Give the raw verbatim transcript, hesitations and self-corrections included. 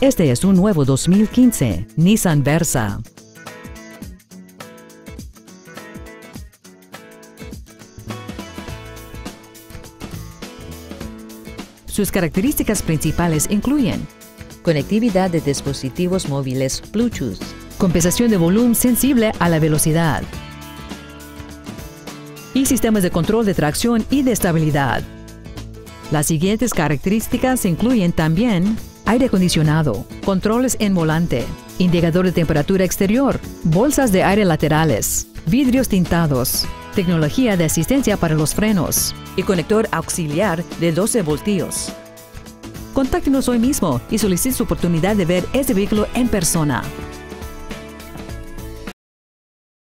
Este es un nuevo dos mil quince Nissan Versa. Sus características principales incluyen conectividad de dispositivos móviles Bluetooth, compensación de volumen sensible a la velocidad y sistemas de control de tracción y de estabilidad. Las siguientes características incluyen también aire acondicionado, controles en volante, indicador de temperatura exterior, bolsas de aire laterales, vidrios tintados, tecnología de asistencia para los frenos y conector auxiliar de doce voltios. Contáctenos hoy mismo y solicite su oportunidad de ver este vehículo en persona.